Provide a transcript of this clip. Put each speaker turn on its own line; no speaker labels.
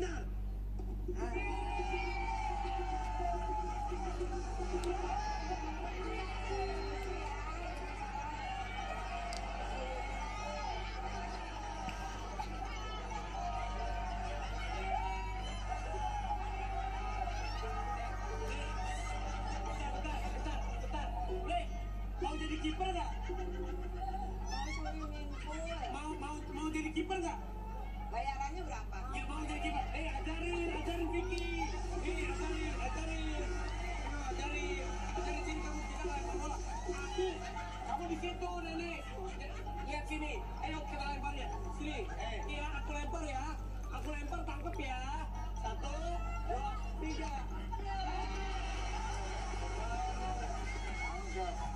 benar. Bentar. Le, mau jadi kiper nggak?
Mau swimming pool.
Mau jadi kiper nggak?
Bayarannya berapa?
Ya mau jadi kiper. Ajarin Vicky. Ajarin. Ajarin sini kamu kita lempar bola. Kamu di situ Nenek. Lihat sini. Ayo kita lempar ya. Sini. Iya aku lempar ya. Aku lempar tangkep ya. 1, 2, 3.